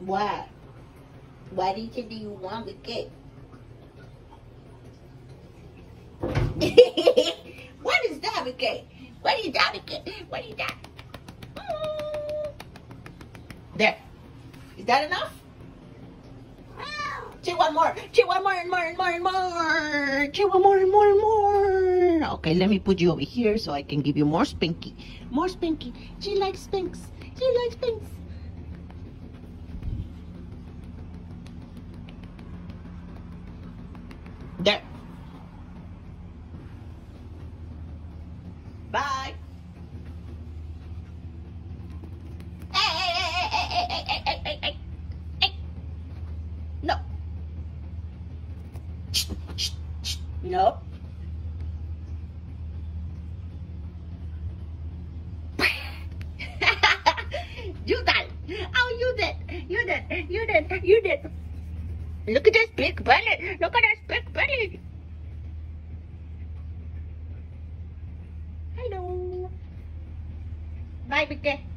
What? What do you want with cake? What is that with cake? What is that with cake? What is that? There. Is that enough? Chew one more. Chew one more and more and more and more. Chew one more and more and more. Okay, let me put you over here so I can give you more Spinky. More Spinky. She likes Spinks. She likes Spinks. There. Bye. Hey. No. Nope. You did. Oh, you did. You did. You did. You did. Look at this big belly. Look at this big belly. Hello. Bye, Vicky.